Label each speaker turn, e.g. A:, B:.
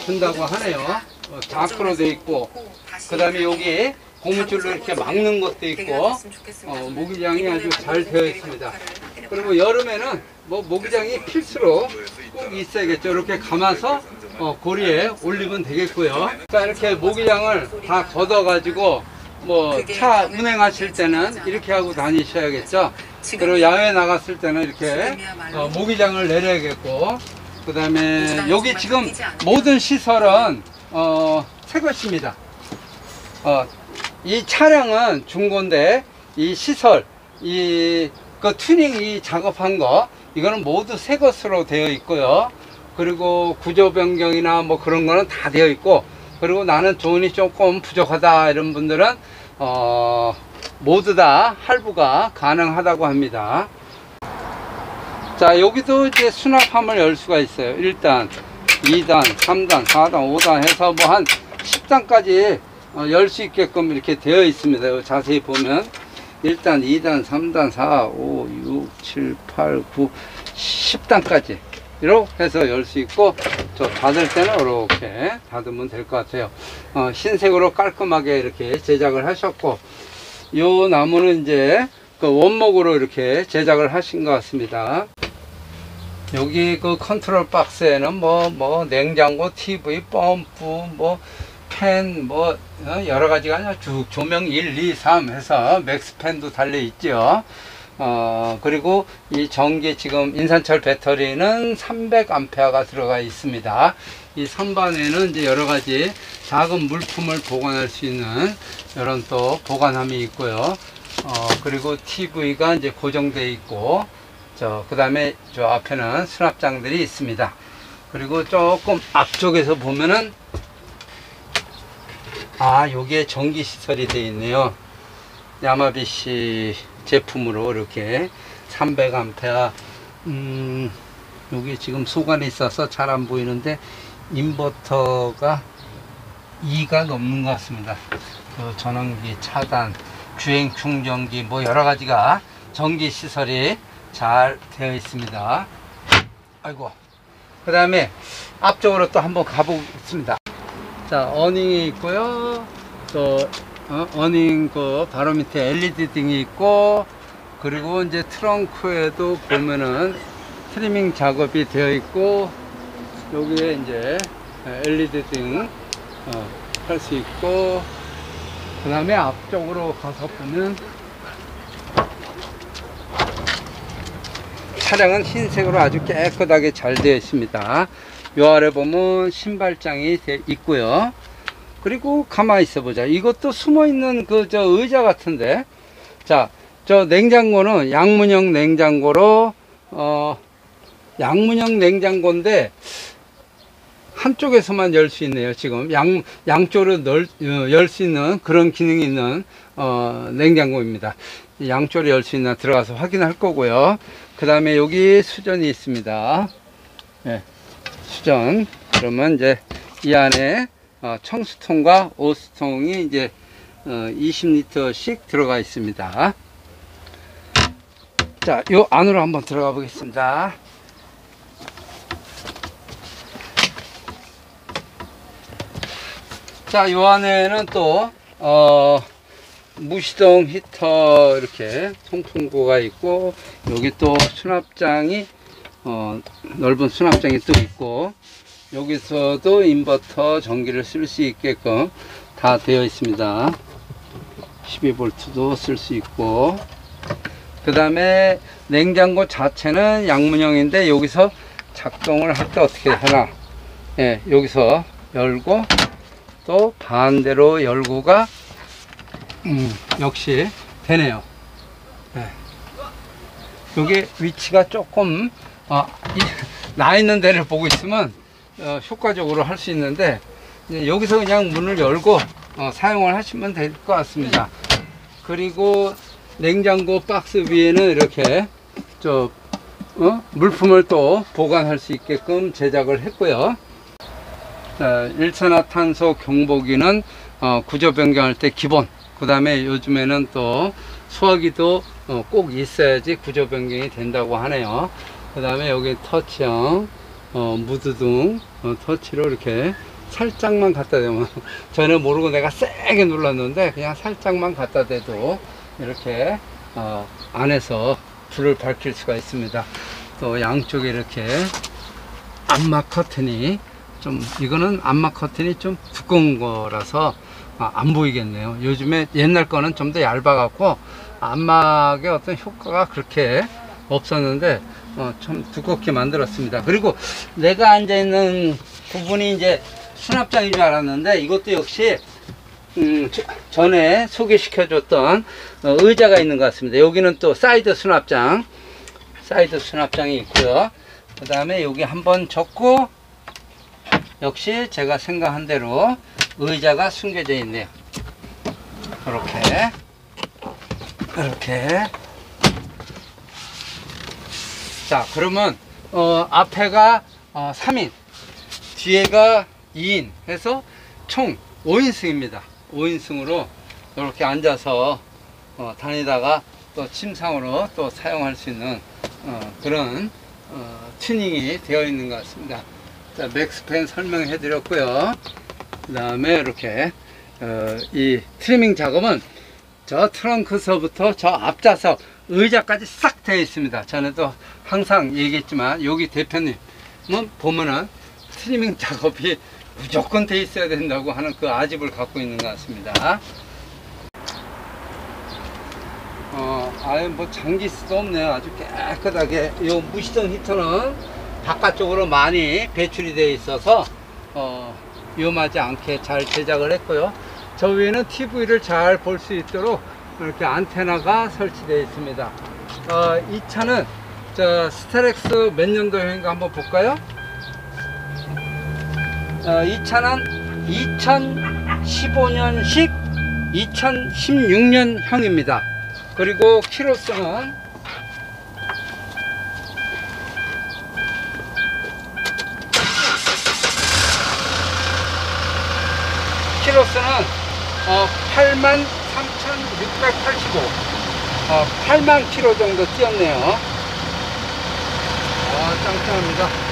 A: 준다고 하네요. 자크로 돼 있고, 그 다음에 여기 고무줄로 이렇게 막는 것도 있고, 모기장이 아주 잘 되어 있습니다. 그리고 여름에는 뭐 모기장이 필수로 꼭 있어야겠죠. 이렇게 감아서 고리에 올리면 되겠고요. 자, 이렇게 모기장을 다 걷어 가지고 뭐 차 운행하실 때는 이렇게 하고 다니셔야겠죠. 그리고 야외 나갔을 때는 이렇게 모기장을 내려야겠고, 그 다음에 여기 지금 모든 시설은 새 것입니다. 이 차량은 중고인데 이 시설, 그 튜닝 이 작업한 거, 이거는 모두 새 것으로 되어 있고요. 그리고 구조 변경이나 뭐 그런 거는 다 되어 있고, 그리고 나는 돈이 조금 부족하다 이런 분들은 모두 다 할부가 가능하다고 합니다. 자, 여기도 이제 수납함을 열 수가 있어요. 1단, 2단, 3단, 4단, 5단 해서 뭐 한 10단까지 열 수 있게끔 이렇게 되어 있습니다. 자세히 보면 1단, 2단, 3단, 4, 5, 6, 7, 8, 9, 10단까지 이렇게 해서 열 수 있고, 저 닫을 때는 이렇게 닫으면 될 것 같아요. 흰색으로 깔끔하게 이렇게 제작을 하셨고, 요 나무는 이제 그 원목으로 이렇게 제작을 하신 것 같습니다. 여기 그 컨트롤 박스에는 뭐 냉장고, TV, 펌프, 뭐 팬, 뭐 여러 가지가 아니라 쭉 조명 1, 2, 3 해서 맥스 팬도 달려 있죠. 그리고 이 전기 지금 인산철 배터리는 300A가 들어가 있습니다. 이 선반에는 이제 여러 가지 작은 물품을 보관할 수 있는 이런 또 보관함이 있고요. 그리고 TV가 이제 고정되어 있고, 그 다음에 저 앞에는 수납장들이 있습니다. 그리고 조금 앞쪽에서 보면은, 여기에 전기 시설이 되어 있네요. 야마비시 제품으로 이렇게 300A. 여기 지금 소관이 있어서 잘 안 보이는데, 인버터가 2가 넘는 것 같습니다. 그 전원기 차단, 주행 충전기, 뭐 여러 가지가 전기 시설이 잘 되어 있습니다. 아이고. 그 다음에 앞쪽으로 또 한번 가보겠습니다. 자, 어닝이 있고요. 또 어닝 그 바로 밑에 LED 등이 있고, 그리고 이제 트렁크에도 보면은 트리밍 작업이 되어 있고, 여기에 이제 LED 등 할 수 있고, 그 다음에 앞쪽으로 가서 보면 차량은 흰색으로 아주 깨끗하게 잘 되어 있습니다. 요 아래 보면 신발장이 있고요. 그리고 가만히 있어 보자. 이것도 숨어 있는 저 의자 같은데. 자, 저 냉장고는 양문형 냉장고로 양문형 냉장고인데 한쪽에서만 열 수 있네요. 지금 양쪽으로 열 수 있는 그런 기능이 있는 냉장고입니다. 양쪽으로 열 수 있나 들어가서 확인할 거고요. 그 다음에 여기 수전이 있습니다. 네, 수전. 그러면 이제 이 안에 청수통과 오수통이 이제 20리터씩 들어가 있습니다. 자, 요 안으로 한번 들어가 보겠습니다. 자, 요 안에는 또 무시동 히터 이렇게 통풍구가 있고, 여기 또 수납장이 넓은 수납장이 또 있고, 여기서도 인버터 전기를 쓸 수 있게끔 다 되어 있습니다. 12V도 쓸 수 있고, 그 다음에 냉장고 자체는 양문형인데 여기서 작동을 할 때 어떻게 하나, 예, 여기서 열고 또 반대로 열고가 역시 되네요. 네. 여기 위치가 조금 나 있는 데를 보고 있으면 효과적으로 할 수 있는데, 여기서 그냥 문을 열고 사용을 하시면 될 것 같습니다. 그리고 냉장고 박스 위에는 이렇게 물품을 또 보관할 수 있게끔 제작을 했고요. 자, 일산화탄소 경보기는 구조 변경할 때 기본, 그 다음에 요즘에는 또 소화기도 꼭 있어야지 구조 변경이 된다고 하네요. 그 다음에 여기 터치형 무드등 터치로 이렇게 살짝만 갖다 대면 전에 모르고 내가 세게 눌렀는데 그냥 살짝만 갖다 대도 이렇게 안에서 불을 밝힐 수가 있습니다. 또 양쪽에 이렇게 암막 커튼이 이거는 암막 커튼이 좀 두꺼운 거라서 안 보이겠네요. 요즘에 옛날 거는 좀 더 얇아 갖고 암막의 어떤 효과가 그렇게 없었는데 좀 두껍게 만들었습니다. 그리고 내가 앉아 있는 부분이 이제 수납장인 줄 알았는데 이것도 역시 전에 소개시켜 줬던 의자가 있는 것 같습니다. 여기는 또 사이드 수납장이 있고요. 그 다음에 여기 한번 접고 역시 제가 생각한 대로 의자가 숨겨져 있네요. 이렇게 자, 그러면 앞에가 3인 뒤에가 2인 해서 총 5인승입니다 5인승으로 이렇게 앉아서 다니다가 또 침상으로 또 사용할 수 있는 그런 튜닝이 되어 있는 것 같습니다. 자, 맥스팬 설명해 드렸고요. 그 다음에 이렇게 이 트리밍 작업은 저 트렁크서부터 저 앞좌석 의자까지 싹 되어 있습니다. 전에도 항상 얘기했지만 여기 대표님은 보면은 트리밍 작업이 무조건 돼 있어야 된다고 하는 그 아집을 갖고 있는 것 같습니다. 아예 뭐 장기수도 없네요. 아주 깨끗하게. 이 무시동 히터는 바깥쪽으로 많이 배출이 되어 있어서 위험하지 않게 잘 제작을 했고요. 저 위에는 TV를 잘 볼 수 있도록 이렇게 안테나가 설치되어 있습니다. 이 차는 스타렉스 몇 년도형인가 한번 볼까요? 이 차는 2015년식 2016년형입니다. 그리고 키로수는 키로수는 83,685 8만 킬로 정도 뛰었네요. 짱짱합니다.